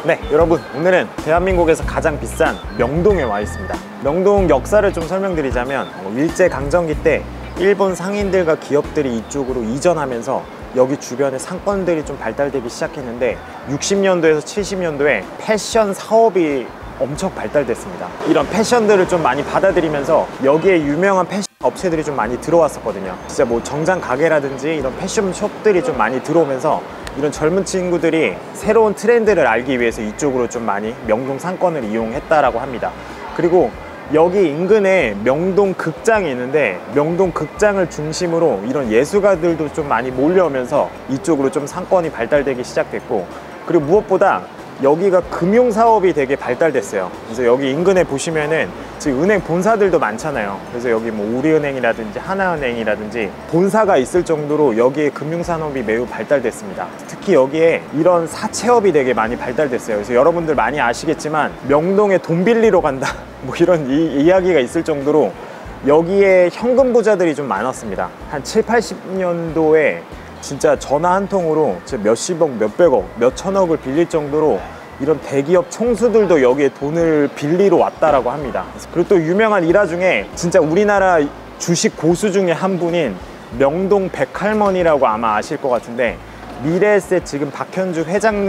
네, 여러분, 오늘은 대한민국에서 가장 비싼 명동에 와 있습니다. 명동 역사를 좀 설명드리자면 일제강점기 때 일본 상인들과 기업들이 이쪽으로 이전하면서 여기 주변에 상권들이 좀 발달되기 시작했는데 60년도에서 70년도에 패션 사업이 엄청 발달됐습니다. 이런 패션들을 좀 많이 받아들이면서 여기에 유명한 패션 업체들이 좀 많이 들어왔었거든요. 진짜 뭐 정장 가게라든지 이런 패션숍들이 좀 많이 들어오면서 이런 젊은 친구들이 새로운 트렌드를 알기 위해서 이쪽으로 좀 많이 명동 상권을 이용했다라고 합니다. 그리고 여기 인근에 명동 극장이 있는데 명동 극장을 중심으로 이런 예술가들도 좀 많이 몰려오면서 이쪽으로 좀 상권이 발달되기 시작됐고, 그리고 무엇보다 여기가 금융사업이 되게 발달됐어요. 그래서 여기 인근에 보시면은 지금 은행 본사들도 많잖아요. 그래서 여기 뭐 우리은행이라든지 하나은행이라든지 본사가 있을 정도로 여기에 금융산업이 매우 발달됐습니다. 특히 여기에 이런 사채업이 되게 많이 발달됐어요. 그래서 여러분들 많이 아시겠지만 명동에 돈 빌리러 간다 뭐 이런 이야기가 있을 정도로 여기에 현금 부자들이 좀 많았습니다. 한 7, 80년도에 진짜 전화 한 통으로 몇십억, 몇백억, 몇천억을 빌릴 정도로 이런 대기업 총수들도 여기에 돈을 빌리러 왔다라고 합니다. 그리고 또 유명한 일화 중에 진짜 우리나라 주식 고수 중에 한 분인 명동 백할머니라고 아마 아실 것 같은데, 미래에셋 지금 박현주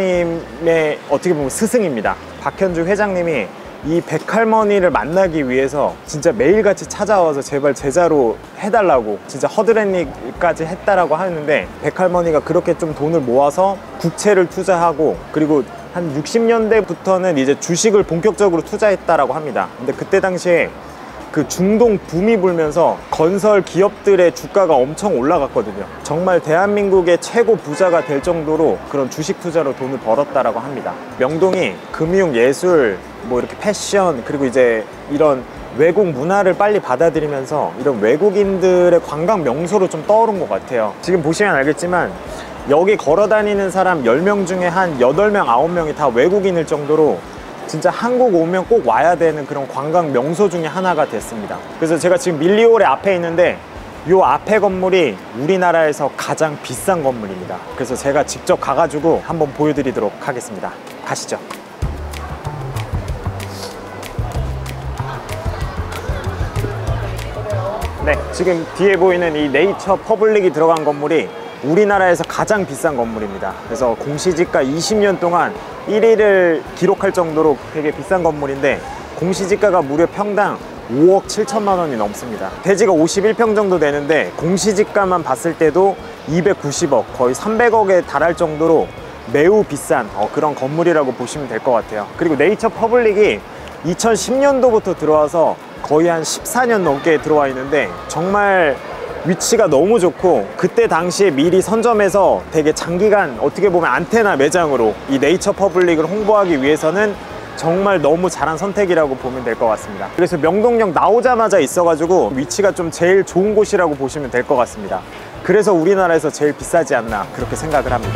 회장님의 어떻게 보면 스승입니다. 박현주 회장님이 이 백할머니를 만나기 위해서 진짜 매일같이 찾아와서 제발 제자로 해달라고 진짜 허드렛일까지 했다라고 하는데, 백할머니가 그렇게 좀 돈을 모아서 국채를 투자하고, 그리고 한 60년대부터는 이제 주식을 본격적으로 투자했다라고 합니다. 근데 그때 당시에 그 중동 붐이 불면서 건설 기업들의 주가가 엄청 올라갔거든요. 정말 대한민국의 최고 부자가 될 정도로 그런 주식 투자로 돈을 벌었다라고 합니다. 명동이 금융, 예술, 뭐 이렇게 패션, 그리고 이제 이런 외국 문화를 빨리 받아들이면서 이런 외국인들의 관광 명소로 좀 떠오른 것 같아요. 지금 보시면 알겠지만 여기 걸어 다니는 사람 10명 중에 한 8명, 9명이 다 외국인일 정도로 진짜 한국 오면 꼭 와야 되는 그런 관광 명소 중에 하나가 됐습니다. 그래서 제가 지금 밀리오레 앞에 있는데 이 앞에 건물이 우리나라에서 가장 비싼 건물입니다. 그래서 제가 직접 가가지고 한번 보여드리도록 하겠습니다. 가시죠. 네, 지금 뒤에 보이는 이 네이처 퍼블릭이 들어간 건물이 우리나라에서 가장 비싼 건물입니다. 그래서 공시지가 20년 동안 1위를 기록할 정도로 되게 비싼 건물인데, 공시지가가 무려 평당 5억 7천만 원이 넘습니다. 대지가 51평 정도 되는데 공시지가만 봤을 때도 290억, 거의 300억에 달할 정도로 매우 비싼 그런 건물이라고 보시면 될 것 같아요. 그리고 네이처 퍼블릭이 2010년도부터 들어와서 거의 한 14년 넘게 들어와 있는데 정말 위치가 너무 좋고, 그때 당시에 미리 선점해서 되게 장기간 어떻게 보면 안테나 매장으로 이 네이처 퍼블릭을 홍보하기 위해서는 정말 너무 잘한 선택이라고 보면 될 것 같습니다. 그래서 명동역 나오자마자 있어가지고 위치가 좀 제일 좋은 곳이라고 보시면 될 것 같습니다. 그래서 우리나라에서 제일 비싸지 않나 그렇게 생각을 합니다.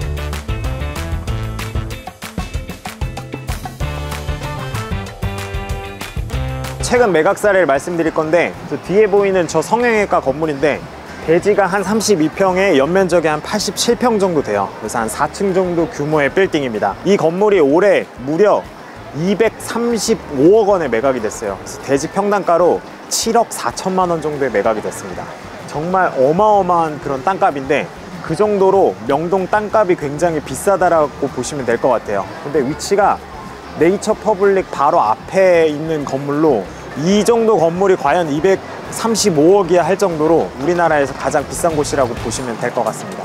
최근 매각 사례를 말씀드릴 건데, 뒤에 보이는 저 성형외과 건물인데 대지가 한 32평에 연면적이 한 87평 정도 돼요. 그래서 한 4층 정도 규모의 빌딩입니다. 이 건물이 올해 무려 235억 원에 매각이 됐어요. 그래서 대지 평당가로 7억 4천만 원 정도에 매각이 됐습니다. 정말 어마어마한 그런 땅값인데, 그 정도로 명동 땅값이 굉장히 비싸다라고 보시면 될 것 같아요. 근데 위치가 네이처 퍼블릭 바로 앞에 있는 건물로 이 정도 건물이 과연 235억이야 할 정도로 우리나라에서 가장 비싼 곳이라고 보시면 될 것 같습니다.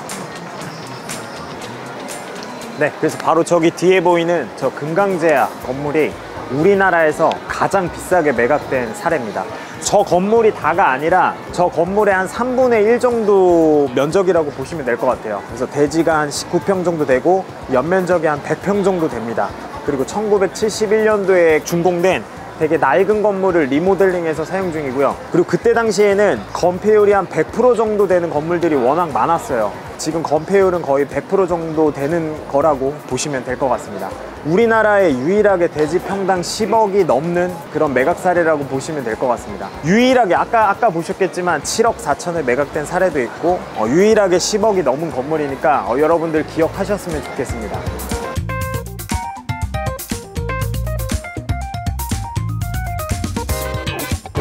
네, 그래서 바로 저기 뒤에 보이는 저 금강제야 건물이 우리나라에서 가장 비싸게 매각된 사례입니다. 저 건물이 다가 아니라 저 건물의 한 3분의 1 정도 면적이라고 보시면 될 것 같아요. 그래서 대지가 한 19평 정도 되고 연면적이 한 100평 정도 됩니다. 그리고 1971년도에 준공된 되게 낡은 건물을 리모델링해서 사용 중이고요. 그리고 그때 당시에는 건폐율이 한 100% 정도 되는 건물들이 워낙 많았어요. 지금 건폐율은 거의 100% 정도 되는 거라고 보시면 될 것 같습니다. 우리나라에 유일하게 대지 평당 10억이 넘는 그런 매각 사례라고 보시면 될 것 같습니다. 유일하게 아까 보셨겠지만 7억 4천에 매각된 사례도 있고 유일하게 10억이 넘은 건물이니까 여러분들 기억하셨으면 좋겠습니다.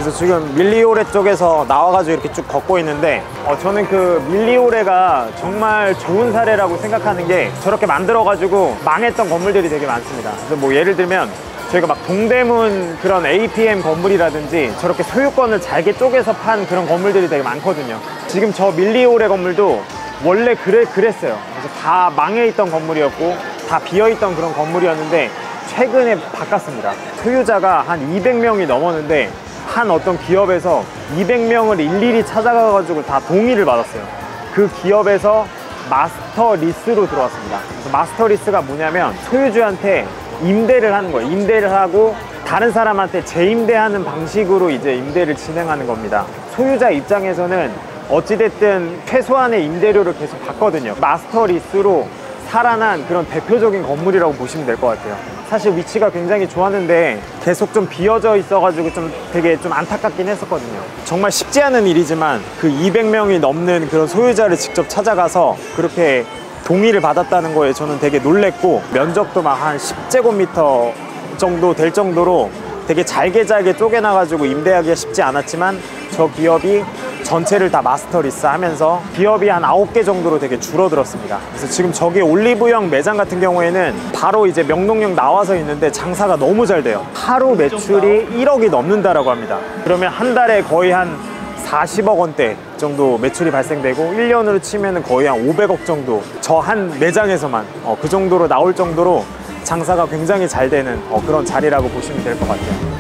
그래서 지금 밀리오레 쪽에서 나와가지고 이렇게 쭉 걷고 있는데 저는 그 밀리오레가 정말 좋은 사례라고 생각하는 게 저렇게 만들어가지고 망했던 건물들이 되게 많습니다. 그래서 뭐 예를 들면 저희가 막 동대문 그런 APM 건물이라든지 저렇게 소유권을 잘게 쪼개서 판 그런 건물들이 되게 많거든요. 지금 저 밀리오레 건물도 원래 그랬어요. 그래서 다 망해 있던 건물이었고 다 비어 있던 그런 건물이었는데 최근에 바꿨습니다. 소유자가 한 200명이 넘었는데 한 어떤 기업에서 200명을 일일이 찾아가가지고 다 동의를 받았어요. 그 기업에서 마스터 리스로 들어왔습니다. 그래서 마스터 리스가 뭐냐면 소유주한테 임대를 하는 거예요. 임대를 하고 다른 사람한테 재임대하는 방식으로 이제 임대를 진행하는 겁니다. 소유자 입장에서는 어찌됐든 최소한의 임대료를 계속 받거든요. 마스터 리스로 살아난 그런 대표적인 건물이라고 보시면 될 것 같아요. 사실 위치가 굉장히 좋았는데 계속 좀 비어져 있어가지고 좀 되게 좀 안타깝긴 했었거든요. 정말 쉽지 않은 일이지만 그 200명이 넘는 그런 소유자를 직접 찾아가서 그렇게 동의를 받았다는 거에 저는 되게 놀랬고, 면적도 막 한 10제곱미터 정도 될 정도로 되게 잘게 쪼개놔가지고 임대하기가 쉽지 않았지만 저 기업이 전체를 다 마스터 리스 하면서 기업이 한 9개 정도로 되게 줄어들었습니다. 그래서 지금 저기 올리브영 매장 같은 경우에는 바로 이제 명동역 나와서 있는데 장사가 너무 잘 돼요. 하루 매출이 1억이 넘는다라고 합니다. 그러면 한 달에 거의 한 40억 원대 정도 매출이 발생되고 1년으로 치면 거의 한 500억 정도 저 한 매장에서만 그 정도로 나올 정도로 장사가 굉장히 잘 되는 그런 자리라고 보시면 될 것 같아요.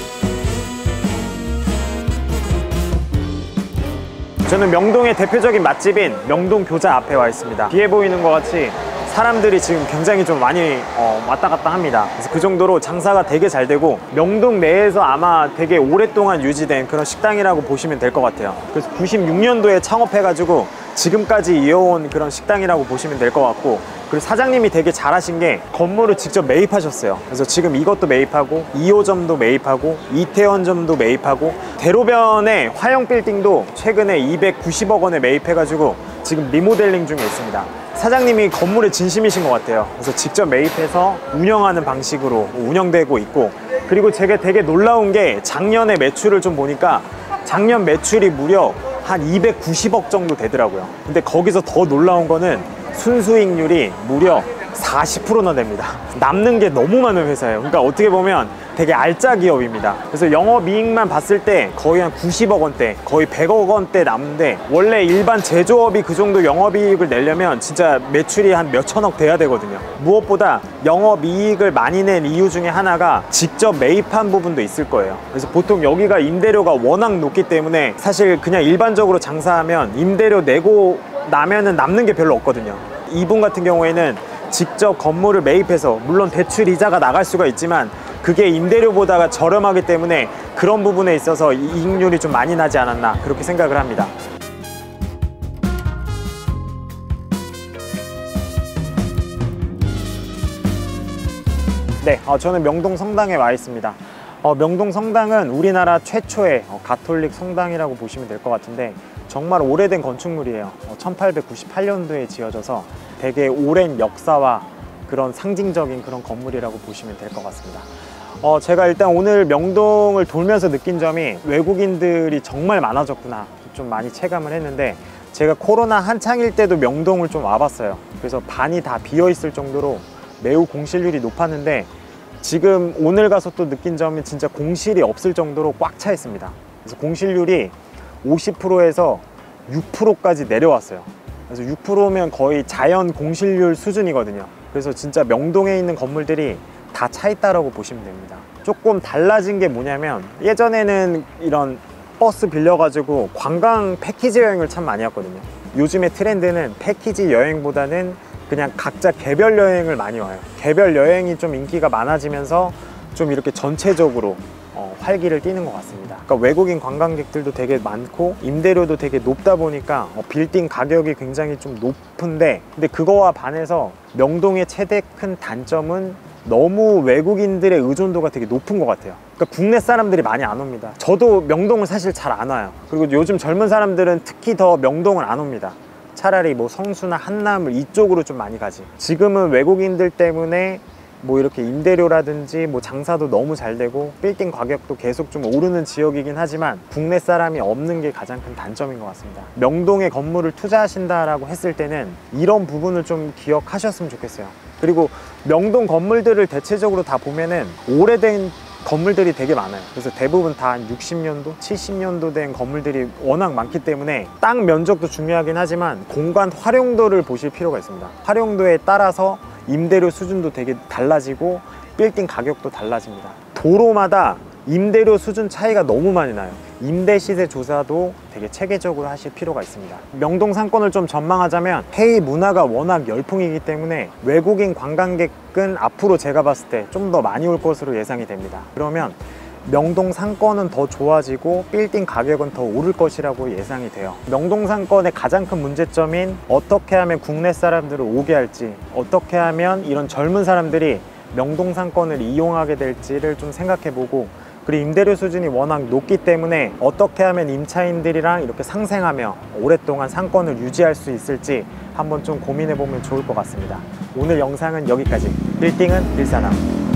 저는 명동의 대표적인 맛집인 명동 교자 앞에 와 있습니다. 뒤에 보이는 것 같이 사람들이 지금 굉장히 좀 많이 왔다 갔다 합니다. 그래서 그 정도로 장사가 되게 잘 되고 명동 내에서 아마 되게 오랫동안 유지된 그런 식당이라고 보시면 될 것 같아요. 그래서 96년도에 창업해가지고 지금까지 이어온 그런 식당이라고 보시면 될 것 같고, 그리고 사장님이 되게 잘하신 게 건물을 직접 매입하셨어요. 그래서 지금 이것도 매입하고 2호점도 매입하고 이태원점도 매입하고 대로변의 화영 빌딩도 최근에 290억 원에 매입해가지고 지금 리모델링 중에 있습니다. 사장님이 건물에 진심이신 것 같아요. 그래서 직접 매입해서 운영하는 방식으로 운영되고 있고, 그리고 제가 되게 놀라운 게 작년에 매출을 좀 보니까 작년 매출이 무려 한 290억 정도 되더라고요. 근데 거기서 더 놀라운 거는 순수익률이 무려 40%나 됩니다. 남는 게 너무 많은 회사예요. 그러니까 어떻게 보면 되게 알짜 기업입니다. 그래서 영업이익만 봤을 때 거의 한 90억 원대, 거의 100억 원대 남는데, 원래 일반 제조업이 그 정도 영업이익을 내려면 진짜 매출이 한 몇천억 돼야 되거든요. 무엇보다 영업이익을 많이 낸 이유 중에 하나가 직접 매입한 부분도 있을 거예요. 그래서 보통 여기가 임대료가 워낙 높기 때문에 사실 그냥 일반적으로 장사하면 임대료 내고 나면은 남는 게 별로 없거든요. 이분 같은 경우에는 직접 건물을 매입해서, 물론 대출 이자가 나갈 수가 있지만 그게 임대료보다가 저렴하기 때문에 그런 부분에 있어서 이익률이 좀 많이 나지 않았나, 그렇게 생각을 합니다. 네, 저는 명동 성당에 와 있습니다. 명동 성당은 우리나라 최초의 가톨릭 성당이라고 보시면 될 것 같은데 정말 오래된 건축물이에요. 1898년도에 지어져서 되게 오랜 역사와 그런 상징적인 그런 건물이라고 보시면 될 것 같습니다. 제가 일단 오늘 명동을 돌면서 느낀 점이 외국인들이 정말 많아졌구나 좀 많이 체감을 했는데, 제가 코로나 한창일 때도 명동을 좀 와봤어요. 그래서 반이 다 비어 있을 정도로 매우 공실률이 높았는데, 지금 오늘 가서 또 느낀 점이 진짜 공실이 없을 정도로 꽉 차 있습니다. 그래서 공실률이 50%에서 6%까지 내려왔어요. 그래서 6%면 거의 자연 공실률 수준이거든요. 그래서 진짜 명동에 있는 건물들이 다 차 있다라고 보시면 됩니다. 조금 달라진 게 뭐냐면, 예전에는 이런 버스 빌려가지고 관광 패키지 여행을 참 많이 했거든요. 요즘의 트렌드는 패키지 여행보다는 그냥 각자 개별 여행을 많이 와요. 개별 여행이 좀 인기가 많아지면서 좀 이렇게 전체적으로 활기를 띠는 것 같습니다. 그러니까 외국인 관광객들도 되게 많고 임대료도 되게 높다 보니까 빌딩 가격이 굉장히 좀 높은데, 근데 그거와 반해서 명동의 최대 큰 단점은 너무 외국인들의 의존도가 되게 높은 것 같아요. 그러니까 국내 사람들이 많이 안 옵니다. 저도 명동을 사실 잘 안 와요. 그리고 요즘 젊은 사람들은 특히 더 명동을 안 옵니다. 차라리 뭐 성수나 한남을 이쪽으로 좀 많이 가지. 지금은 외국인들 때문에 뭐 이렇게 임대료라든지 뭐 장사도 너무 잘 되고 빌딩 가격도 계속 좀 오르는 지역이긴 하지만 국내 사람이 없는 게 가장 큰 단점인 것 같습니다. 명동에 건물을 투자하신다라고 했을 때는 이런 부분을 좀 기억하셨으면 좋겠어요. 그리고 명동 건물들을 대체적으로 다 보면은 오래된 건물들이 되게 많아요. 그래서 대부분 다 한 60년도, 70년도 된 건물들이 워낙 많기 때문에 땅 면적도 중요하긴 하지만 공간 활용도를 보실 필요가 있습니다. 활용도에 따라서 임대료 수준도 되게 달라지고 빌딩 가격도 달라집니다. 도로마다 임대료 수준 차이가 너무 많이 나요. 임대 시세 조사도 되게 체계적으로 하실 필요가 있습니다. 명동 상권을 좀 전망하자면 페이 문화가 워낙 열풍이기 때문에 외국인 관광객은 앞으로 제가 봤을 때 좀 더 많이 올 것으로 예상이 됩니다. 그러면 명동 상권은 더 좋아지고 빌딩 가격은 더 오를 것이라고 예상이 돼요. 명동 상권의 가장 큰 문제점인 어떻게 하면 국내 사람들을 오게 할지, 어떻게 하면 이런 젊은 사람들이 명동 상권을 이용하게 될지를 좀 생각해보고, 그리고 임대료 수준이 워낙 높기 때문에 어떻게 하면 임차인들이랑 이렇게 상생하며 오랫동안 상권을 유지할 수 있을지 한번 좀 고민해보면 좋을 것 같습니다. 오늘 영상은 여기까지. 빌딩은 일사람.